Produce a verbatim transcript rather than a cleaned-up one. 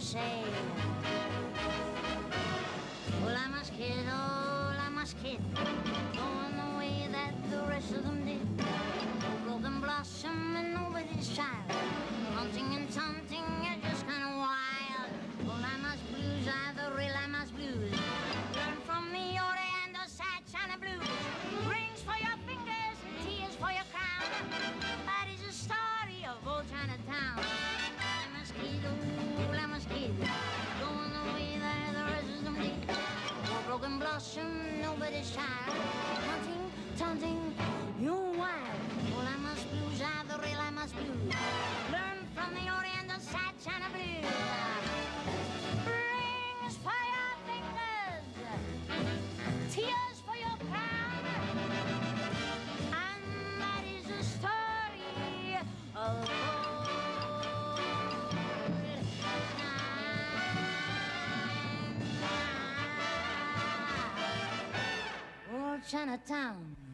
say. Well, I'm a kid, oh, I'm a kid, going the way that the rest of them did. No broken blossom and nobody's child, hunting and taunting are just kind of wild. Well, I'm as blues are the real I'm as blues. Learn from me, Oriental sad China blues. Rings for your fingers and tears for your crown. That is the story of old Chinatown. I'm a kid, oh, I'm a kid, going the way that the rest of them did. Broken blossom, nobody's child, hunting, taunting, you're wild. Well, I must blues, I the real I must blues. Learn from the Oriental sad China blues. Rings for your fingers, tears for your crown, and that is the story of Chinatown.